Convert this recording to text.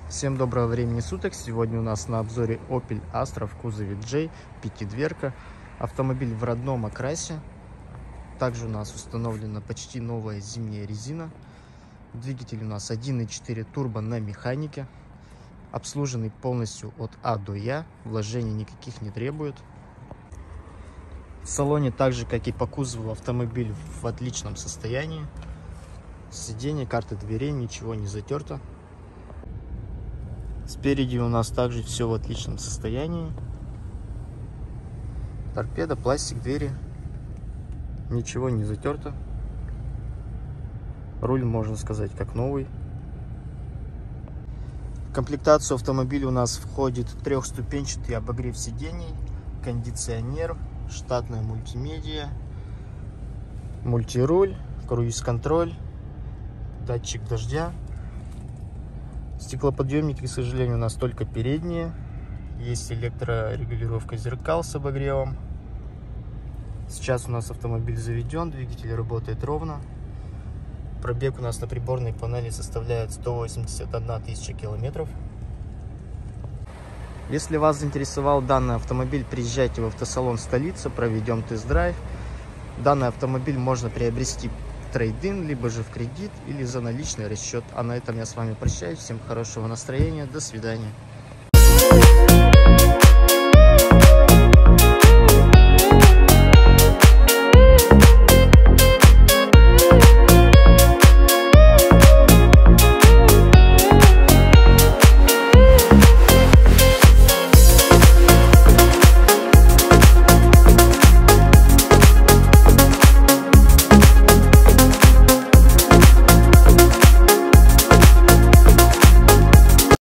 Всем доброго времени суток. Сегодня у нас на обзоре Opel Astra в кузове J, пятидверка. Автомобиль в родном окрасе. Также у нас установлена почти новая зимняя резина. Двигатель у нас 1.4 турбо на механике. Обслуженный полностью от А до Я. Вложений никаких не требует. В салоне, так же как и по кузову, автомобиль в отличном состоянии. Сиденье, карты дверей, ничего не затерто. Спереди у нас также все в отличном состоянии. Торпеда, пластик, двери. Ничего не затерто. Руль, можно сказать, как новый. В комплектацию автомобиля у нас входит трехступенчатый обогрев сидений, кондиционер, штатная мультимедиа, мультируль, круиз-контроль, датчик дождя. Стеклоподъемники, к сожалению, у нас только передние. Есть электрорегулировка зеркал с обогревом. Сейчас у нас автомобиль заведен, двигатель работает ровно. Пробег у нас на приборной панели составляет 181 тысяча километров. Если вас заинтересовал данный автомобиль, приезжайте в автосалон «Столица», проведем тест-драйв. Данный автомобиль можно приобрести трейд-ин, либо же в кредит или за наличный расчет. А на этом я с вами прощаюсь. Всем хорошего настроения. До свидания.